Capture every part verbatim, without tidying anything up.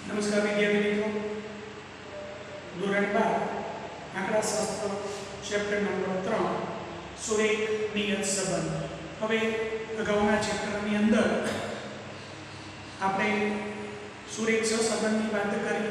नमस्कार विद्यार्थी मित्रों, धोरण बार आंकड़ाशास्त्र चैप्टर नंबर त्रण सुरेख नियत संबंध। हवे अगाउना चैप्टरनी अंदर आपणे सुरेख संबंधनी बात करी।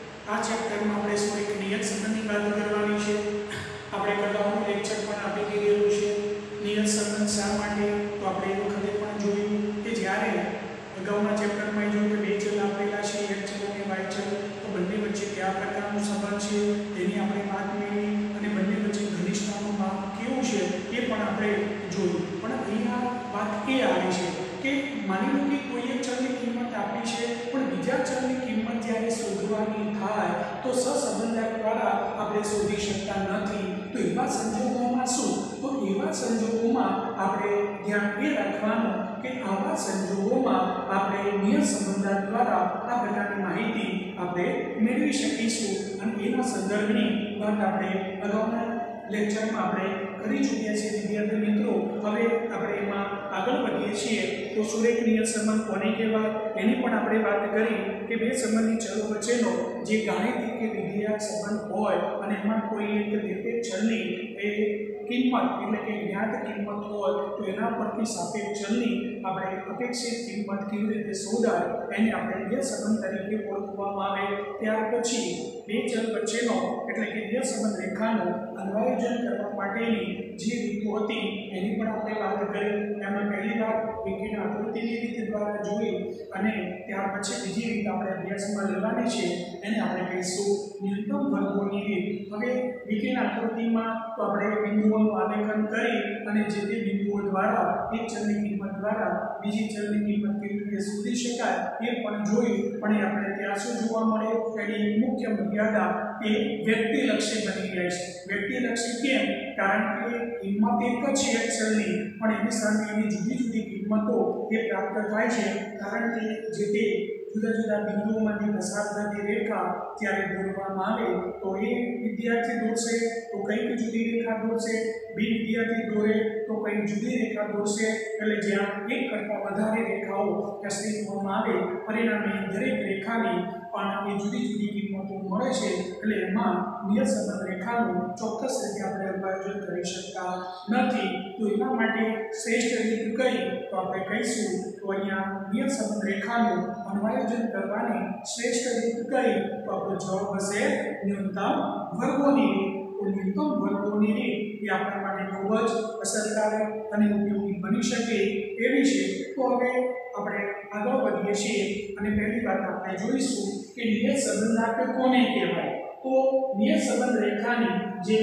आ चैप्टरमां आपणे सुरेख नियत संबंधनी बात करवानी छे। आपणे अगाउनुं लेक्चर पण आपी દીધેલું છે। નિયત સંબંધ શા માટે તો આપણે એ વખતે પણ જોયું કે જ્યારે અગાઉના ચેપ્ટરમાં જોયું કે બે ચલ આપેલા છે, એક ચલ અને વાય ચલ, તો બંને વચ્ચે કયા પ્રકારનો સંબંધ છે તેની આપણે વાત મેળવી અને બંને વચ્ચે ઘનિષ્ઠતાનું માપ કેવું છે એ પણ આપણે જોયું। પણ અહીંયા વાત એ આવી છે કે માની લો કે કોઈ એક ચલની કિંમત આપી છે પણ બીજા ચલની કિંમત જ્યારે શોધવાની થાય તો સહસંબંધક દ્વારા આપણે શોધી શકતા નથી। તો એવા સંજોગોમાં શું? તો એવા સંજોગોમાં આપણે ધ્યાન એ રાખવાનું કે આવા સંજોગોમાં આપણે નિયત સંબંધ દ્વારા આ પ્રકારની માહિતી આપણે મેળવી શકીશું। અને એના સંદર્ભની વાત આપણે અગાઉના લેક્ચરમાં આપણે કરી ચૂક્યા છીએ વિદ્યાર્થી મિત્રો। હવે આપણે એમાં આગળ વધીએ છીએ તો સુરેખ નિયત સંબંધ કોને કહેવાય એની પણ આપણે વાત કરી કે બે સંબંધી ચલો વચ્ચેનો જે ગાણિતિક કે વિધેય સંબંધ હોય અને એમાં કોઈ એક નિરપેક્ષ ચલની એ કિંમત એટલે કે જ્ઞાત કિંમત હોય તો એના પરથી સાપેક્ષ ચલની આપણે અપેક્ષિત કિંમત કેવી રીતે શોધાય એને આપણે નિયત સંબંધ તરીકે ઓળખવામાં આવે। ત્યાર પછી બે ચલ વચ્ચેનો એટલે કે નિયત સંબંધ રેખાનો અન્વયોજન કરવા માટેની જે રીતો હતી એની પણ આપણે વાત કરી। એમાં પહેલી વાત વિકિરણ આકૃતિની રીત દ્વારા જોઈ અને ત્યાર પછી બીજી રીત આપણે અભ્યાસમાં લેવાની છે એને આપણે કહીશું ન્યૂનતમ વર્ગોની રીત। હવે વિકિરણ આકૃતિમાં તો આપણે બિંદુઓનું આલેખન કરી અને જે તે બિંદુઓ દ્વારા એક ચલની કિંમત દ્વારા બીજી ચલની કિંમત કેવી રીતે શોધી શકાય એ પણ જોયું। પણ એ આપણે ત્યાં શું જોવા મળે એની મુખ્ય મર્યાદા એ વ્યક્તિલક્ષી બની જાય છે। વ્યક્તિલક્ષી કેમ? કારણ કે કિંમત એક જ છે એક ચલની પણ એની સામે એની જુદી જુદી કિંમતો એ પ્રાપ્ત થાય છે કારણ કે જે તે જુદા જુદા બિંદુઓમાંથી પસાર થતી રેખા જ્યારે દોરવામાં આવે તો એ વિદ્યાર્થી દોરશે તો કંઈક જુદી રેખા દોરશે, બી વિદ્યાર્થી દોરે તો કંઈક જુદી રેખા દોરશે। એટલે જ્યાં એક કરતાં વધારે રેખાઓ અસ્તિત્વમાં આવે પરિણામે દરેક રેખાની પણ એ જુદી જુદી કિંમતો મળે છે। એટલે એમાં નિયત સંબંધ રેખાનું ચોક્કસ રીતે આપણે અન્વયોજન કરી શકતા નથી। તો એના માટે શ્રેષ્ઠ રીત કઈ તો આપણે કહીશું તો અહીંયા નિયત સંબંધ રેખાનું અન્વયોજન કરવાની શ્રેષ્ઠ રીત કઈ તો આપણો જવાબ હશે ન્યૂનતમ વર્ગોની રીત। તો ન્યૂનતમ વર્ગોની રીત એ આપણા માટે ખૂબ જ અસરકારક અને ઉપયોગી બની શકે એવી છે। તો હવે આપણે આગળ વધીએ છીએ અને પહેલી વાત આપણે જોઈશું કે નિયત સંબંધાંક કોને કહેવાય। તો નિયત સંબંધ રેખાની જે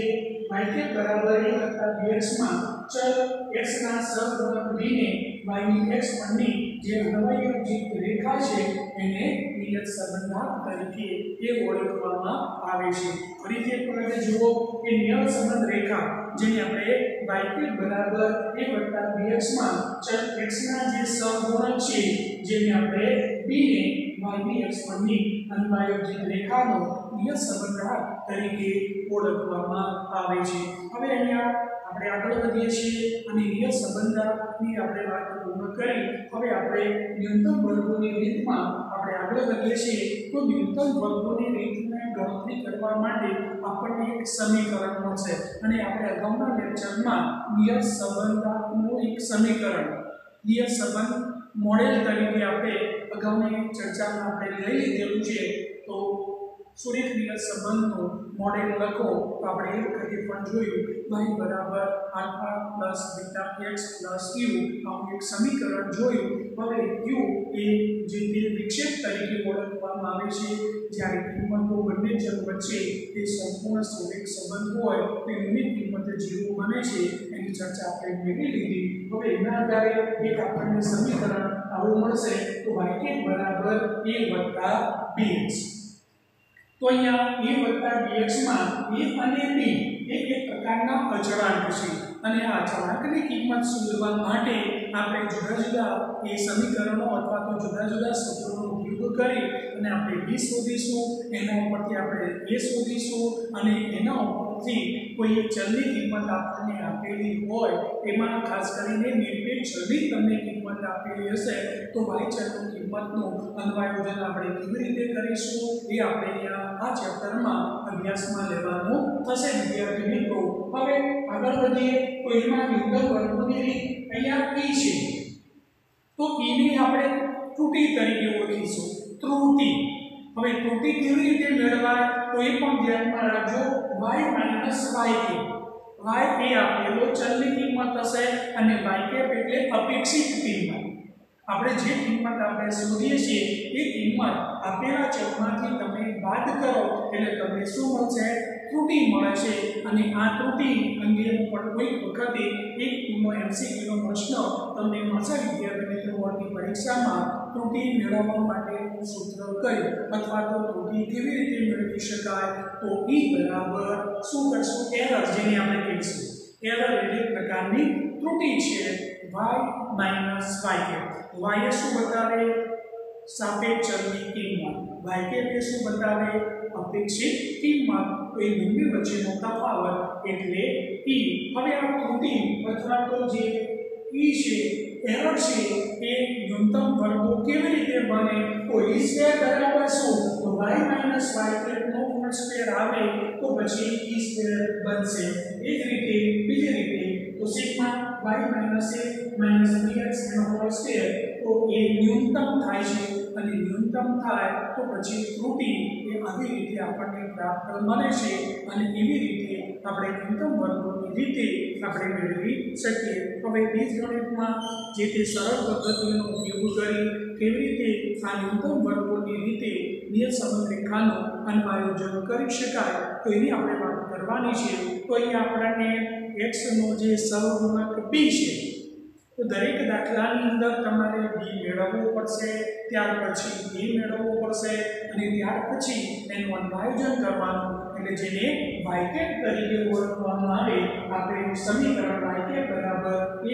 y બરાબર a વત્તા bx માં ચલ x ના સહગુણક b ને y ની x પરની જે અન્વયજિત રેખા છે એને નિયત સંબંધાંક તરીકે એ ઓળખવામાં આવે છે। ફરીથી એક વખત જુઓ કે નિયત સંબંધ રેખા જેને આપણે y બરાબર a વત્તા bx માં ચલ x ના જે સહગુણક છે જેને આપણે b ને y ની x પરની અન્વયજિત રેખાનો નિયત સંબંધાંક તરીકે ઓળખવામાં આવે છે। હવે અહીંયા આપણે આગળ વધીએ છીએ અને નિયત સંબંધાંકની આપણે વાત પૂર્ણ કરી। હવે આપણે ન્યૂનતમ વર્ગોની રીતમાં આપણે આગળ વધીએ છીએ તો ન્યૂનતમ વર્ગોની રીતને ગણતરી કરવા માટે આપણને એક સમીકરણ મળશે અને આપણે અગાઉના લેક્ચરમાં નિયત સંબંધાંકનું એક સમીકરણ નિયત સંબંધ મોડેલ તરીકે આપણે અગાઉની ચર્ચામાં આપણે લઈ લીધેલું છે। તો સુરેખ નિયત સંબંધનું મોડેલ લખો તો આપણે એ વખતે પણ જોયું y બરાબર alpha plus beta x plus u આવું એક સમીકરણ જોયું। હવે u એ જે તે વિક્ષેપ તરીકે ઓળખવામાં આવે છે જ્યારે કિંમતો બંને ચલ વચ્ચે એ સંપૂર્ણ સુરેખ સંબંધ હોય તો એની કિંમત જીરો બને છે એની ચર્ચા આપણે મેળવી લીધી। હવે એના આધારે એક આપણને સમીકરણ આવું મળશે તો y બરાબર a વત્તા bx। તો અહીંયા a વત્તા bx માં a અને b એક એક પ્રકારના અચળાંક છે અને આ અચળાંકની કિંમત શોધવા માટે આપણે જુદા જુદા એ સમીકરણો અથવા તો જુદા જુદા સૂત્રોનો ઉપયોગ કરી અને આપણે b શોધીશું, એના ઉપરથી આપણે a શોધીશું અને એના ઉપરથી કોઈ ચલની કિંમત આપણને આપેલી હોય એમાં ખાસ કરીને નિરપેક્ષ એક ચલની તમને કિંમત આપેલી હશે તો y ચલની કિંમતનું અન્વયોજન આપણે કેવી રીતે કરીશું એ આપણે અહીંયા આ ચેપ્ટરમાં અભ્યાસમાં લેવાનું થશે વિદ્યાર્થી મિત્રો। હવે આગળ વધીએ તો એમાં યુગ્મ વર્ગોની રીત અહીંયા e છે તો e ને આપણે ત્રુટિ તરીકે ઓળખીશું ત્રુટિ। હવે ત્રુટિ કેવી રીતે મેળવાય તો એ પણ ધ્યાનમાં રાખજો y માઈનસ yk y એ આપેલો ચલની કિંમત હશે અને yk એટલે અપેક્ષિત કિંમત। આપણે જે કિંમત આપણે શોધીએ છીએ એ કિંમત આપેલા ચલમાંથી તમે બાદ કરો એટલે તમને શું મળશે ત્રુટિ મળે છે અને આ ત્રુટિ અંગેનું પણ કોઈ વખતે એક નો એમસીક્યુ નો પ્રશ્ન તમને મળશે વિદ્યાર્થી મિત્રો બોર્ડની પરીક્ષામાં ત્રુટિ મેળવવા માટેનું સૂત્ર કયું અથવા તો ત્રુટિ કેવી રીતે મેળવી શકાય તો e બરાબર શું કરશું એરર જેને આપણે કહીશું એરર એટલે પ્રકારની ત્રુટિ છે y માઈનસ yk y એ શું બતાવે સાપેક્ષ ચલની કિંમત yk એ શું બતાવે અપેક્ષિત કિંમત તો એ બંને વચ્ચેનો તફાવત એટલે e। હવે આ ત્રુટિ અથવા તો જે e છે એરર છે એ ન્યૂનતમ વર્ગો કેવી રીતે બને તો e સ્ક્વેર બરાબર શું તો y માઈનસ yk નો હોલ સ્ક્વેર આવે તો પછી e સ્ક્વેર બનશે। એ જ રીતે બીજી રીતે તો sigma y minus a minus bx નો હોલ સ્ક્વેર તો એ ન્યૂનતમ થાય છે અને ન્યૂનતમ થાય તો પછી ત્રુટિ એ આવી રીતે આપણને પ્રાપ્ત મળે છે અને એવી રીતે આપણે ન્યૂનતમ વર્ગોની રીતે આપણે મેળવી શકીએ। હવે બીજગણિતમાં જે તે સરળ પદ્ધતિનો ઉપયોગ કરી કેવી રીતે આ ન્યૂનતમ વર્ગોની રીતે નિયત સમરેખાનું અન્વયોજન કરી શકાય તો એની આપણે વાત કરવાની છે। તો અહીંયા આપણને x નો જે સહગુણક b છે તો દરેક દાખલાની અંદર તમારે b મેળવવો પડશે ત્યાર પછી a મેળવવો પડશે અને ત્યાર પછી એનું અન્વયોજન કરવાનું એટલે જેને yk તરીકે ઓળખવામાં આવે આપણે સમીકરણ yk બરાબર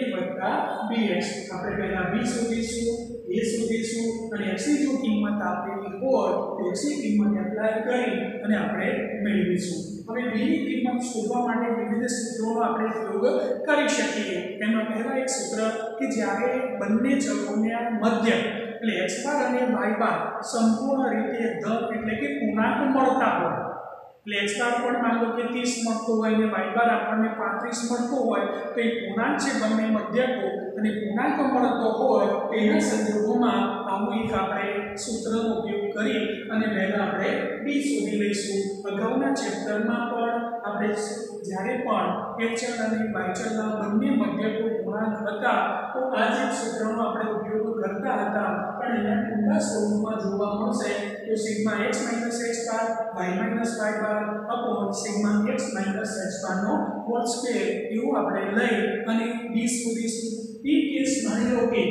a bx આપણે પહેલા b શોધીશું a શોધીશું અને x ની જો કિંમત આપેલી હોય તો x ની કિંમત એપ્લાય કરી અને આપણે મેળવીશું। હવે b ની કિંમત શોધવા માટે વિવિધ સૂત્રોનો આપણે ઉપયોગ કરી શકીએ। એમાં પહેલા એક સૂત્ર કે જ્યારે બંને ચલોના મધ્ય એટલે x બાર અને y બાર સંપૂર્ણ રીતે ધન એટલે કે પૂર્ણાંક મળતા હોય એટલે x બાર પણ માન લો કે ત્રીસ મળતો હોય અને y બાર આપણને પાંત્રીસ મળતો હોય તો એ પૂર્ણાંક છે બંને મધ્યકો અને પૂર્ણાંક મળતો હોય તો એના સંદર્ભમાં આવું એક આપણે સૂત્રનો ઉપયોગ કરી અને પહેલા આપણે b શોધી લઈશું। અગાઉના ચેપ્ટરમાં પણ આપણે જ્યારે પણ x ચલ અને y ચલના બંને મધ્યકો પૂર્ણાંક હતા તો આ જ સૂત્રનો આપણે ઉપયોગ કરતા હતા પણ અહીંયા ઊંડા સ્વરૂપમાં જોવા મળશે તો sigma x x bar y y bar upon sigma x x bar નો હોલ સ્ક્વેર એવું આપણે લઈ અને b શોધીશું। એ કેસ માની લો કે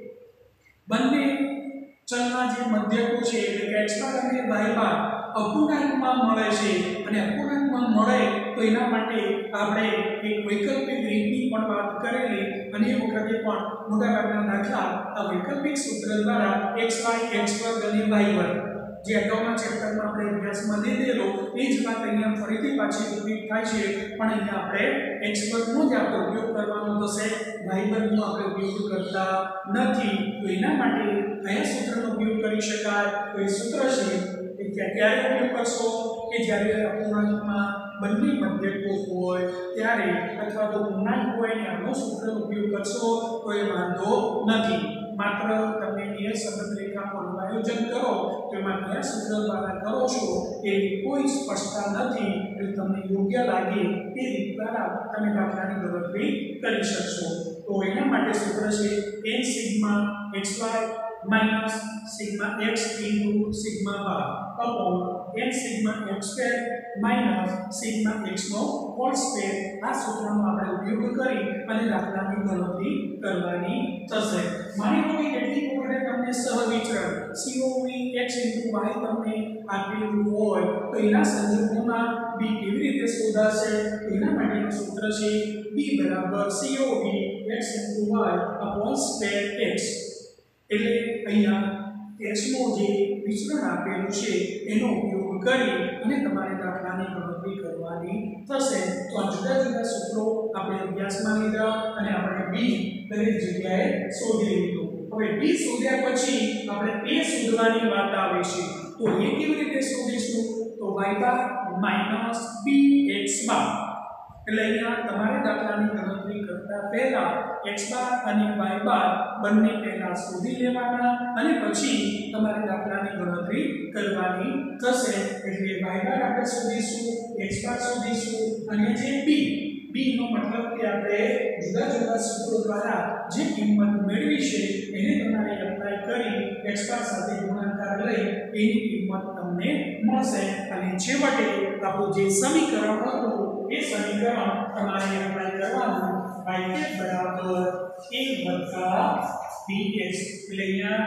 બંને ચલના જે મધ્યકો છે એટલે કે x બાર અને y બાર અપૂર્ણાંકમાં મળે છે અને અપૂર્ણાંકમાં મળે તો એના માટે આપણે એક વૈકલ્પિક રીતની પણ વાત કરેલી અને એ વખતે પણ મોટાભાગના દાખલા આ વૈકલ્પિક સૂત્ર દ્વારા xy x વર્ગ અને y વર્ગ જે અગાઉના ચેપ્ટરમાં આપણે અભ્યાસમાં લીધેલો એ જ વાત અહીંયા ફરીથી પાછી રિપીટ થાય છે પણ અહીંયા આપણે x વર્ગનો જ આપણે ઉપયોગ કરવાનો થશે y વર્ગનો આપણે ઉપયોગ કરતા નથી તો એના માટે કયા સૂત્રનો ઉપયોગ કરી શકાય તો એ સૂત્ર છે કે ક્યારે ઉપયોગ કરશો કે જ્યારે અપૂર્ણાંકમાં બંને મધ્યકો હોય ત્યારે અથવા તો પૂર્ણાંક હોય ને આનો સૂત્રનો ઉપયોગ કરશો તો એ વાંધો નથી। માત્ર તમે નિયત સમરેખાનું અન્વયોજન કરો તો એમાં કયા સૂત્ર દ્વારા કરો છો એ કોઈ સ્પષ્ટતા નથી એટલે તમને યોગ્ય લાગે તે રીત દ્વારા તમે દાખલાની ગણતરી કરી શકશો। તો એના માટે સૂત્ર છે n sigma xy minus sigma x into sigma y upon n sigma x square minus sigma x નો હોલ સ્ક્વેર આ સૂત્રનો આપણે ઉપયોગ કરી અને દાખલાની ગણતરી કરવાની થશે। માની લો કે કેટલીક વખતે તમને સહવિચરણ cov x y તમને આપેલું હોય તો એના સંદર્ભમાં b કેવી રીતે શોધાશે તો એના માટેનું સૂત્ર છે b બરાબર cov x y upon square x એટલે અહીંયા x નો જે વિચરણ આપેલું છે એનો ઉપયોગ કરી અને તમારે દાખલાની ગણતરી કરવાની થશે. તો આ જુદા જુદા સૂત્રો આપણે અભ્યાસમાં લીધા અને આપણે બી દરેક જગ્યાએ શોધી લીધું. હવે બી શોધ્યા પછી આપણે એ શોધવાની વાત આવે છે. તો એ કેવી રીતે શોધીશું? તો y bar minus bx bar. એટલે અહીંયા તમારે દાખલાની ગણતરી કરતા પહેલા x બાર અને y બાર બંને પહેલા શોધી લેવાના અને પછી તમારે દાખલાની ગણતરી કરવાની થશે. એટલે y બાર આપણે શોધીશું, x બાર શોધીશું અને જે b b નો મતલબ કે આપણે જુદા જુદા સૂત્રો દ્વારા જે કિંમત મેળવી છે એને તમારે એપ્લાય કરી x બાર સાથે ગુણાકાર લઈ એની કિંમત તમને મળશે અને છેવટે આપણું જે સમીકરણ હતું એ સમીકરણ તમારે એપ્લાય કરવાનું y બરાબર a bx. એટલે અહીંયા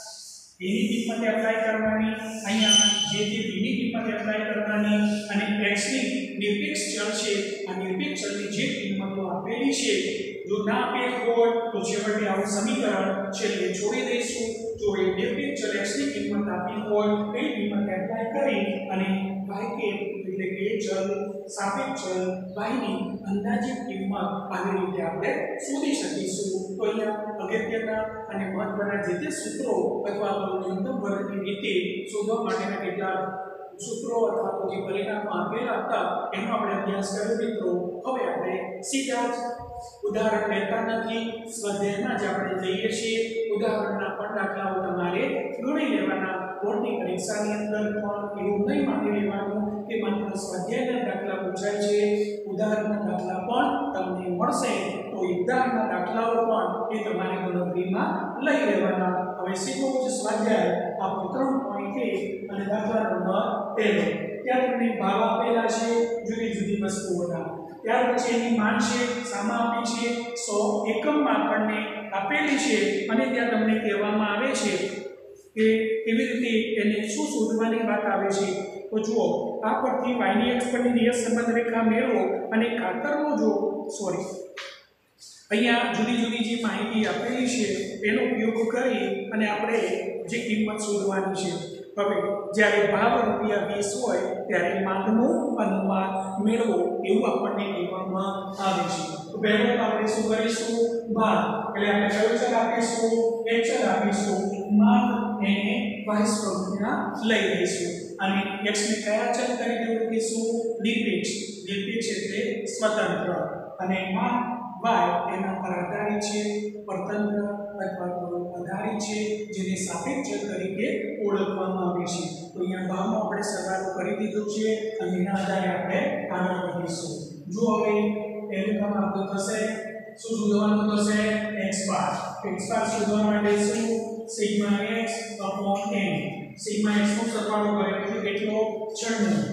એની કિંમત એપ્લાય કરવાની, અહીંયા જે તે b ની કિંમત એપ્લાય કરવાની અને x ની નિરપેક્ષ ચલ છે આ નિરપેક્ષ ચલની જે કિંમતો આપેલી છે જો ના આપેલ હોય તો છેવટે આવું સમીકરણ છેલ્લે છોડી દઈશું. જો એ નિરપેક્ષ ચલ x ની કિંમત આપી હોય એ કિંમત એપ્લાય કરી અને y કે એટલે કે ચલ સાપેક્ષ ચલ y ની અંદાજિત કિંમત આવી રીતે આપણે શોધી શકીશું. તો અહીંયા અગત્યના અને મહત્વના જે તે સૂત્રો અથવા તો ન્યૂનતમ વર્ગની રીતે શોધવા માટેના કેટલાક સૂત્રો અથવા તો જે પરિણામો આપેલા હતા એનો આપણે અભ્યાસ કર્યો મિત્રો. હવે આપણે સીધા જ ઉદાહરણ લેતા નથી, સ્વાધ્યાયમાં જ આપણે જઈએ છીએ. ઉદાહરણના પણ દાખલાઓ તમારે ગણી લેવાના. બોર્ડની પરીક્ષાની અંદર પણ એવું નહીં માની લેવાનું કે માત્ર સ્વાધ્યાયના દાખલા પૂછાય છે, ઉદાહરણના દાખલા પણ તમને મળશે. તો ઉદાહરણના દાખલાઓ પણ એ તમારે ગણતરીમાં લઈ લેવાના. હવે સીધો જ સ્વાધ્યાય આપણો ત્રણ પોઈન્ટ એક અને દાખલા નંબર પહેલો. ત્યાં તમને ભાવ આપેલા છે જુદી જુદી વસ્તુઓના. ત્યાર પછી એની માન છે સામા આપી છે સો એકમમાં આપણને આપેલી છે અને ત્યાં તમને કહેવામાં આવે છે કે કેવી રીતે એને શું શોધવાની વાત આવે છે. તો જુઓ, આ પરથી y ની અક્ષ પરની નિયત સંબંધ રેખા મેળવો અને કાતરનો જો સોરી અહીંયા જુદી જુદી જે માહિતી આપેલી છે એનો ઉપયોગ કરી અને આપણે જે કિંમત શોધવાની છે. હવે જ્યારે ભાવ રૂપિયા વીસ હોય ત્યારે માંગનું અનુમાન મેળવો એવું આપણને કહેવામાં આવે છે. તો પહેલું આપણે શું કરીશું? ભાવ એટલે આપણે કયો ચલ આપીશું? એક ચલ આપીશું. માંગ એને y સ્વરૂપના લઈ લઈશું અને x ને કયા ચલ તરીકે ઓળખીશું? નિરપેક્ષ. નિરપેક્ષ એટલે સ્વતંત્ર અને માંગ y એના પર આધારિત છે, પરતંત્ર અથવા તો આધારિત છે, જેને સાપેક્ષ ચલ તરીકે ઓળખવામાં આવે છે. તો અહીંયા ભાવનો આપણે સરવાળો કરી દીધો છે અને એના આધારે આપણે આગળ વધીશું. જો હવે પહેલું કામ આપણું થશે શું શોધવાનું થશે? x બાર. x બાર શોધવા માટે શું? Sigma x upon n. Sigma x નો સરવાળો કરે એટલે કેટલો? છન્નું.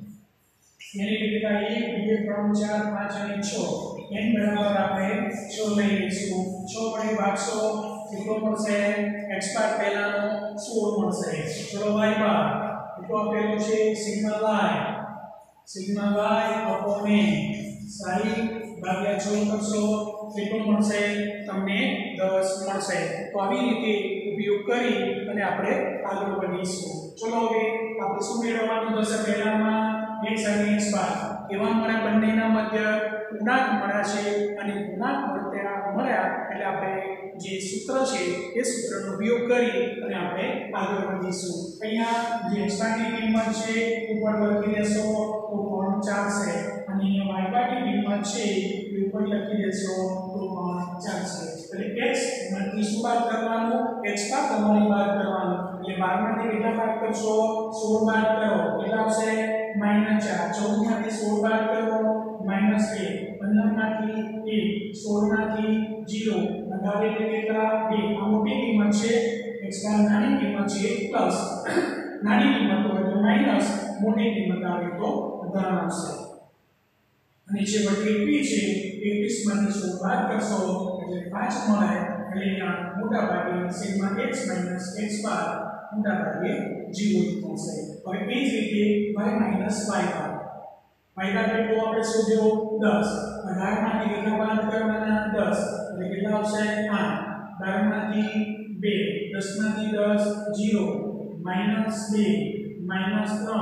એની વિગતમાં એક, બે, ત્રણ, ચાર, પાંચ અને છ. n બરાબર આપણે છ લઈ લઈશું. છ વડે ભાગશો કેટલો મળશે? x બાર પહેલાનો સોળ મળશે. ચલો y બાર કેટલો આપેલો છે? Sigma y. Sigma y upon n. સાહીઠ ભાગ્યા છ કરશો કેટલો મળશે? તમને દસ મળશે. તો આવી રીતે ઉપયોગ કરી અને આપણે આગળ વધીશું. ચલો હવે આપણે શું મેળવવાનું થશે? પહેલામાં x અને x બાર એવા મળ્યા, બંનેના મધ્ય પૂર્ણાંક મળ્યા છે અને પૂર્ણાંક મળ્યા મળ્યા એટલે આપણે જે સૂત્ર છે એ સૂત્રનો ઉપયોગ કરી અને આપણે આગળ વધીશું. અહીંયા જે x બારની કિંમત છે ઉપર લખી દેશો તો પણ ચાલશે અને અહીંયા y બારની કિંમત છે એ ઉપર લખી દેશો તો પણ ચાલશે. એટલે x માંથી શું બાદ કરવાનું? x બાર તમારી બાદ કરવાનું. એટલે બાર માંથી કેટલા બાદ કરશો? સોળ બાદ કરો. કેટલા આવશે? માઈનસ ચાર. ચૌદ માંથી સોળ બાદ કરો માઈનસ એક. પંદર માંથી એક. સોળ માંથી ઝીરો. અઢાર એટલે કેટલા? બે. આ મોટી કિંમત છે. x બાર નાની કિંમત છે પ્લસ. નાની કિંમત હોય તો માઈનસ, મોટી કિંમત આવે તો ધન આવશે. અને જે વડે એકવીસ છે એકવીસ માંથી સોળ બાદ કરશો એટલે પાંચ મળે. એટલે અહીંયા મોટા ભાગે sigma x minus x bar મોટા ભાગે ઝીરો થશે. હવે એ જ રીતે y minus y bar. y bar કેટલો આપણે શોધ્યો? દસ. અઢાર માંથી કેટલા બાદ કરવાના? દસ. એટલે કેટલા આવશે? આઠ. બાર માંથી બે. દસ માંથી દસ ઝીરો. માઈનસ બે. માઈનસ ત્રણ.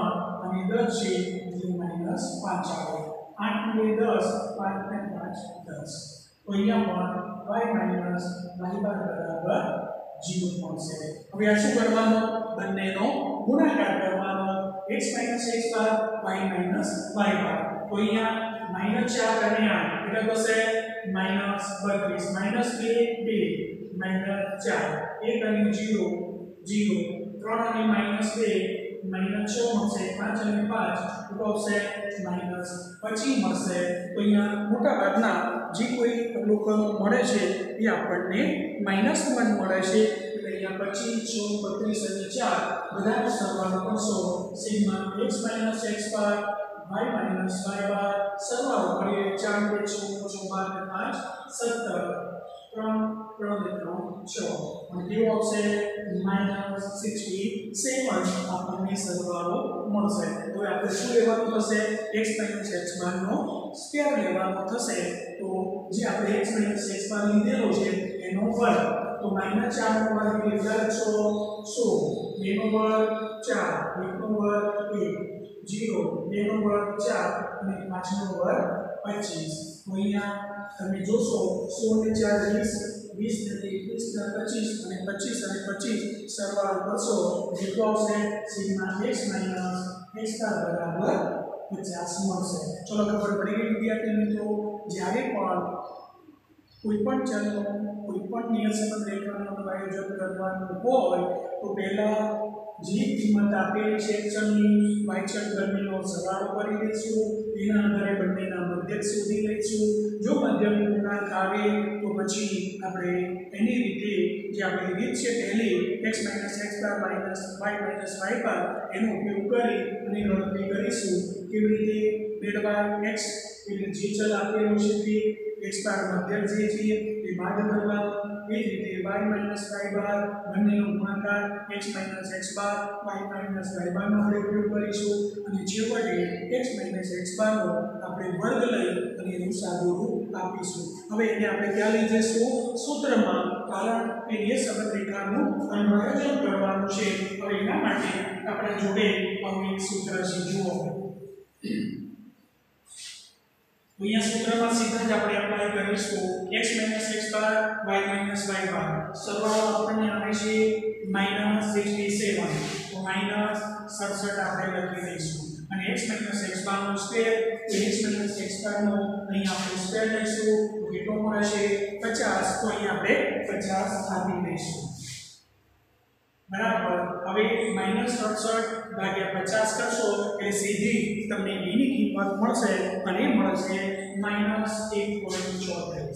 અને દસ છે એટલે માઈનસ પાંચ આવે. આઠ ને દસ, પાંચ ને પાંચ દસ. તો અહીંયા પણ y માઈનસ y બાર બરાબર ઝીરો મળશે. હવે આ શું કરવાનું? બંનેનો ગુણાકાર કરવાનો. x minus x bar y minus y bar. તો અહીંયા માઈનસ ચાર અને આઠ એટલે થશે માઈનસ બત્રીસ. માઈનસ બે બે, માઈનસ ચાર, એક અને ઝીરો ઝીરો, ત્રણ અને માઈનસ બે માઈનસ છ મળશે. પાંચ અને પાંચ તો આવશે માઈનસ પચીસ મળશે. તો અહીંયા મોટા ભાગના જે કોઈ અવલોકનો મળે છે એ આપણને માઈનસ વન મળે છે. એટલે અહીંયા પચીસ, છ, બત્રીસ અને ચાર બધાનો સરવાળો કરશો. Sigma x minus x bar y minus y bar સરવાળો કરીએ. ચાર ને છ, છ બાર ને પાંચ સત્તર, ત્રણ ત્રણ ને ત્રણ છ અને કેવો આવશે માઈનસ સિક્સટી સેવન આપણને સરવાળો મળશે. તો આપણે શું લેવાનું થશે? x માઈનસ x બાર નો સ્ક્વેર લેવાનો થશે. તો જે આપણે x માઈનસ x બાર લીધેલો છે એનો વર્ગ. તો માઈનસ ચાર નો વર્ગ એટલે છ સો, બે નો વર્ગ ચાર, એક નો વર્ગ એક, ઝીરો, બે નો વર્ગ ચાર અને પાંચ નો વર્ગ પચીસ. તો અહીંયા તમે જોશો સો ને ચાર વીસ, વીસ ને એકવીસ ને પચીસ અને પચીસ અને પચીસ સરવાળો કરશો જેટલો આવશે sigma x minus x bar બરાબર પચાસ મળશે. ચલો ખબર પડી ગઈ વિદ્યાર્થી મિત્રો. જ્યારે પણ કોઈ પણ ચલનો કોઈ પણ નિયત સંબંધ રેખાનું આયોજન કરવાનું હોય તો પહેલા જે કિંમત આપેલી છે ચલની y ચલ બંનેનો સરવાળો કરી દઈશું. એના આધારે બંનેના મધ્યક શોધી લઈશું. જો મધ્યક પૂર્ણાંક આવે તો પછી આપણે એની રીતે જે આપણી રીત છે પહેલી x minus x bar minus y minus y bar એનો ઉપયોગ કરી અને ગણતરી કરીશું. કેવી રીતે? મેળવા x એટલે જે ચલ આપેલો છે તે x બાર મધ્યક જે છે એ બાદ કરવાનો. એ જ રીતે y માઈનસ y બાર બંનેનો ગુણાકાર x minus x bar y minus y bar નો આપણે ઉપયોગ કરીશું અને છેવટે x માઈનસ x બાર નો આપણે વર્ગ લઈ અને એનું સાદું રૂપ આપીશું. હવે એને આપણે ક્યાં લઈ જઈશું? સૂત્રમાં. કારણ કે એ સંબંધ રેખાનું અન્વયન કરવાનું છે. હવે એના માટે આપણે જોડે આવું એક સૂત્ર છે. જુઓ અહીંયા સૂત્રમાં સીધા જ આપણે એપ્લાય કરીશું. x minus x bar y minus y bar સરવાળો આપણને આવે છે માઈનસ સિક્સટી સેવન. તો માઈનસ સડસઠ આપણે લખી દઈશું અને x માઈનસ x બાર નો સ્ક્વેર તો x માઈનસ x બાર નો અહીંયા આપણે સ્ક્વેર લઈશું. તો કેટલો મળે છે? પચાસ. તો અહીંયા આપણે પચાસ આપી દઈશું. બરાબર. હવે માઈનસ સડસઠ ભાગ્યા પચાસ કરશો એટલે સીધી તમને એની કિંમત મળશે અને મળશે માઈનસ એક પોઈન્ટ ચોત્રીસ.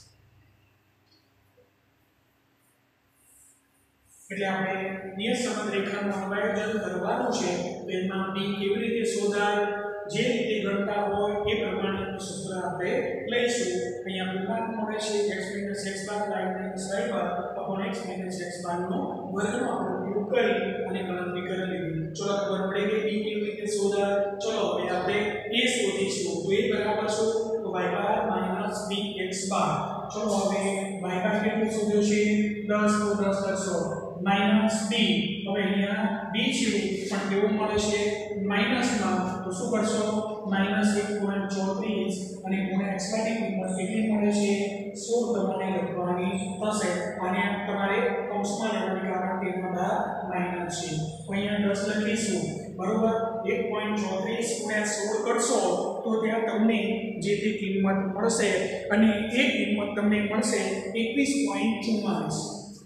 એટલે આપણે નિયત સંબંધ રેખાનું અન્વયન કરવાનું છે. તેમાં b કેવી રીતે શોધાય? જે રીતે ગણતા હોય એ પ્રમાણેનું સૂત્ર આપણે લઈશું. અહીંયા પૂર્ણાંક મળે છે x minus x bar y minus y bar upon x minus x bar નો વર્ગનો આપણે ઉપયોગ કરી અને ગણતરી કરી લીધી. ચલો ખબર પડી ગઈ b કેવી રીતે શોધાય. ચલો હવે આપણે a શોધીશું. તો a બરાબર શું? તો y bar minus bx bar. ચલો હવે y બાર કેટલું શોધ્યો છે? દસ. તો દસ કરશો માઈનસ b. હવે અહીંયા b છે પણ કેવું મળે છે? માઈનસમાં. તો શું કરશો? માઈનસ એક પોઈન્ટ ચોત્રીસ અને ગુણ્યા x ની કિંમત કેટલી મળે છે? સોળ તમારે લખવાની થશે. અને તમારે કૌંસમાં લેવાની કારણ કે એમાં બધા માઈનસ છે. તો અહીંયા દસ લખીશું. બરોબર. એક પોઈન્ટ ચોત્રીસ ગુણ્યા સોળ કરશો તો ત્યાં તમને જે તે કિંમત મળશે અને એ કિંમત તમને મળશે એકવીસ પોઈન્ટ ચુમ્માલીસ.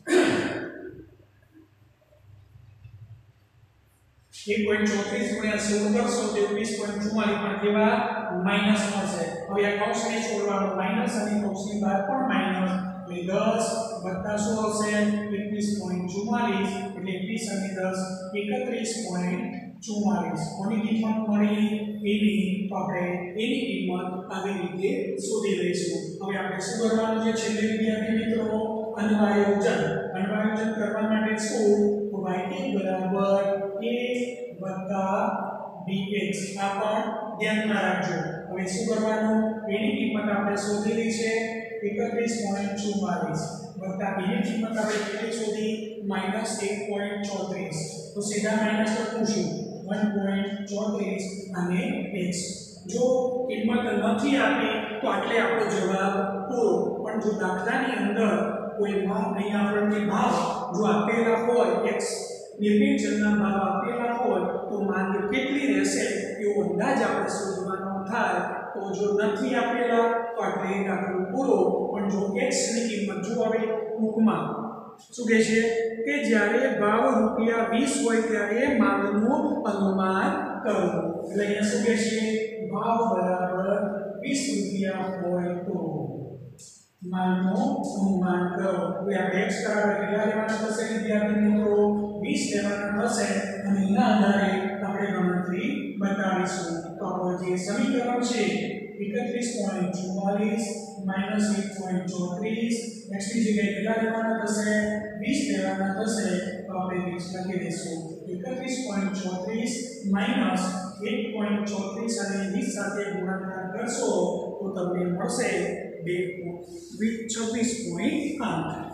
એક પોઈન્ટ ચોત્રીસ ગુણ્યા સોળ કરશો તો એકવીસ પોઈન્ટ ચુમ્માલીસ પણ કેવા? માઈનસ મળશે. હવે આ કૌંસને છોડવાનો માઈનસ અને કૌંસની બહાર પણ માઈનસ. એટલે દસ વત્તા શું આવશે? એકવીસ પોઈન્ટ ચુમ્માલીસ. એટલે એકવીસ અને દસ એકત્રીસ પોઈન્ટ ચુમ્માલીસ. કોની કિંમત મળી? એની. તો આપણે એની કિંમત આવી રીતે શોધી લઈશું. હવે આપણે શું કરવાનું છે? છેલ્લે વિદ્યાર્થી મિત્રો અન્વયોજન. અન્વયોજન કરવા માટે શું? તો y બરાબર a વત્તા bx. આ પણ ધ્યાનમાં રાખજો. હવે શું કરવાનું? એની કિંમત આપણે શોધેલી છે એકત્રીસ પોઈન્ટ ચુમ્માલીસ વત્તા બીની કિંમત આપણે કેટલી શોધી? માઈનસ એક પોઈન્ટ ચોત્રીસ. તો સીધા માઈનસ લખું છું. એક પોઈન્ટ ચોત્રીસ અને x. જો કિંમત નથી આપી તો આટલે આપણો જવાબ પૂરો. પણ જો દાખલાની અંદર કોઈ ભાવ અહીં આપણને ભાવ જો આપેલા હોય x નિર્ભેળ ચલના ભાવ આપેલા હોય તો માંગ કેટલી રહેશે એવો અંદાજ આપણે શોધવાનો થાય. તો જો નથી આપેલા તો આટલે દાખલો પૂરો. પણ જો x ની કિંમત જો આવે ટૂંકમાં શું કહે છે કે જ્યારે ભાવ રૂપિયા વીસ હોય ત્યારે માંગનું અનુમાન કરો. એટલે અહીંયા શું કહે છે ભાવ બરાબર વીસ રૂપિયા હોય તો માંગનું અનુમાન કરો. હવે આપણે x બરાબર કેટલા લેવાના થશે વિદ્યાર્થી મિત્રો વીસ લેવાના થશે અને એના આધારે આપણે ગણતરી બતાવીશું. તો આપણો જે સમીકરણ છે એકત્રીસ પોઈન્ટ ચુમ્માલીસ માઈનસ એક પોઈન્ટ ચોત્રીસ x ની જગ્યાએ કેટલા લેવાના થશે વીસ લેવાના થશે. તો આપણે વીસ લખી દઈશું. એકત્રીસ પોઈન્ટ ચોત્રીસ માઈનસ એક પોઈન્ટ ચોત્રીસ અને વીસ સાથે ગુણાકાર કરશો તો તમને મળશે છવ્વીસ પોઈન્ટ આઠ.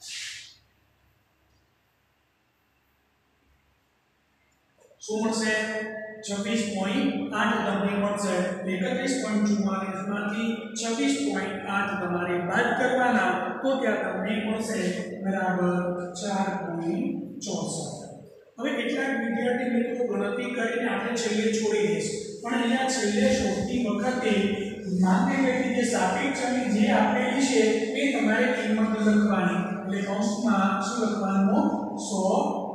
શું મળશે છવ્વીસ પોઈન્ટ આઠ તમને મળશે. એકત્રીસ પોઈન્ટ ચુમ્માલીસ માંથી છવ્વીસ પોઈન્ટ આઠ તમારે બાદ કરવાના તો ત્યાં તમને મળશે બરાબર ચાર પોઈન્ટ ચોસઠ. હવે કેટલાક વિદ્યાર્થી મિત્રો ગણતરી કરીને આપણે છેલ્લે છોડી દઈશું. પણ અહીંયા છેલ્લે શોધતી વખતે માંગેલી જે સાપેક્ષની જે આપેલી છે એ તમારે કિંમત લખવાની. એટલે કૌંસમાં શું લખવાનું સો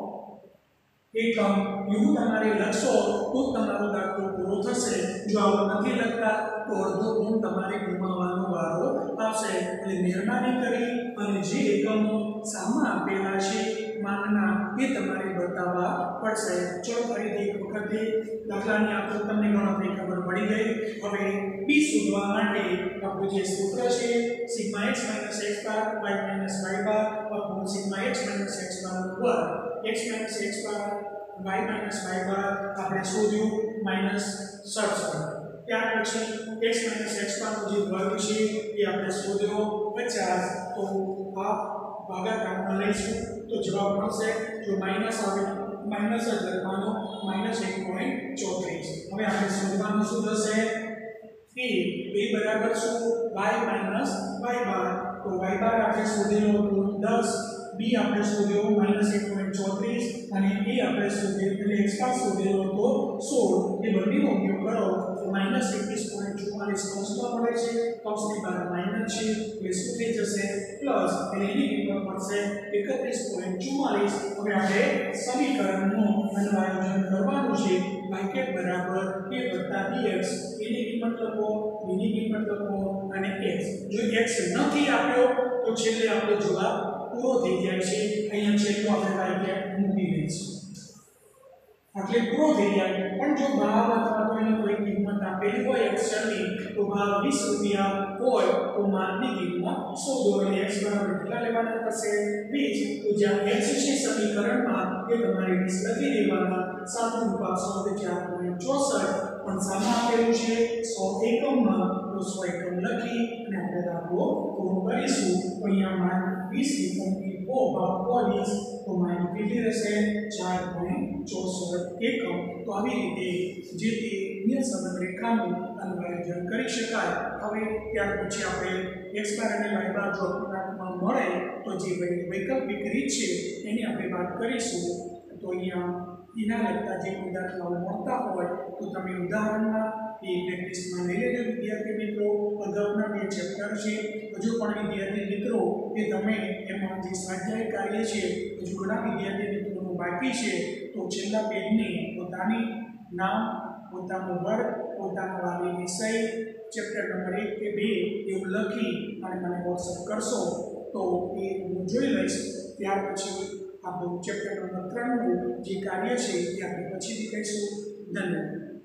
એકમ એવું તમારે લખશો તો તમારો દાખલો પૂરો થશે. જો આવું નથી લખતા તો અડધો ગુણ તમારે ગુમાવવાનો વારો આવશે. એટલે મહેરબાની કરી અને જે એકમો સામે આપેલા છે માંગના એ તમારે બતાવવા પડશે. ચલો ફરીથી એક વખતે દાખલાની આપણે તમને ગણતરી ખબર પડી ગઈ. હવે b શોધવા માટે આપણું જે સૂત્ર છે sigma x - x bar y - y bar upon sigma x - x bar વર્ગ. x - x bar y - y બાર આપણે શોધ્યું માઈનસ સડસઠ. ત્યાર પછી x - x બાર નો જે વર્ગ છે એ આપણે શોધ્યો પચાસ. તો આ ભાગાકારમાં લઈશું તો જવાબ મળશે. જો માઈનસ આવે માઈનસ જ લખવાનો માઈનસ એક પોઈન્ટ ચોત્રીસ. હવે આપણે શોધવાનું શું થશે કે a બરાબર શું y માઈનસ y બાર. તો y બાર આપણે શોધેલો હતો દસ, b આપણે શોધ્યો માઈનસ એક પોઈન્ટ ચોત્રીસ અને a આપણે શોધ્યો એટલે x બાર શોધેલો હતો સોળ. એ બંનેનો ઉપયોગ કરો તો માઈનસ એકવીસ પોઈન્ટ ચુમ્માલીસ કૌંસમાં મળે છે. કૌંસની બહાર માઈનસ છે એટલે શું થઈ જશે પ્લસ. એટલે એની કિંમત મળશે એકત્રીસ પોઈન્ટ ચુમ્માલીસ. હવે આપણે સમીકરણનું અન્વયાયોજન કરવાનું છે. y બરાબર a વત્તા bx. એની કિંમત લખો, b ની કિંમત લખો અને x. જો x નથી આપ્યો તો છેલ્લે આપણો જવાબ પૂરો થઈ જાય છે. અહીંયા છેલ્લો આપણે y મૂકી દઈશું એટલે પૂરો થઈ જાય. પણ જો ભાવ અથવા તો એની કોઈ કિંમત આપેલી હોય x ની તો ભાવ વીસ રૂપિયા હોય તો માંગની કિંમત સો દો. એટલે x બરાબર કેટલા લેવાના થશે વીસ. તો જ્યાં x છે સમીકરણમાં એ તમારે વીસ લખી દેવાના. સાતનું રૂપાસો એટલે ચાર પોઈન્ટ ચોસઠ. પણ સામે આપેલું છે સો એકમમાં તો સો એકમ લખી અને આપણે દાખલો પૂરો કરીશું. તો અહીંયા માંગ વીસ એકમથી ઓ ભાગ વીસ તો માંગ કેટલી રહેશે ચાર પોઈન્ટ ચોસઠ એકમ. તો આવી રીતે જે તે નિયત સંબંધ રેખાનું અન્વયાયોજન કરી શકાય. હવે ત્યાર પછી આપણે x બાર અને y બાર જો અપૂર્ણાંકમાં મળે તો જે વૈકલ્પિક રીત છે એની આપણે વાત કરીશું. તો અહીંયા એના લગતા જે કોઈ દાખલાઓ મળતા હોય તો તમે ઉદાહરણમાં એ પ્રેક્ટિસમાં લઈ લેજો વિદ્યાર્થી મિત્રો. અગાઉના બે ચેપ્ટર છે હજુ પણ વિદ્યાર્થી મિત્રો કે તમે એમાં જે સ્વાધ્યાય કાર્ય છે હજુ ઘણા વિદ્યાર્થી મિત્રોનું બાકી છે. તો છેલ્લા પેજને પોતાની નામ, પોતાનો વર્ગ, પોતાનો વાલી વિષય, ચેપ્ટર નંબર એક કે બે એવું લખી અને મને વોટ્સઅપ કરશો તો એ હું જોઈ લઈશ. ત્યાર પછી આપણું ચેપ્ટર નંબર ત્રણનું જે કાર્ય છે એ આપણે પછીથી કહીશું. ધન્યવાદ.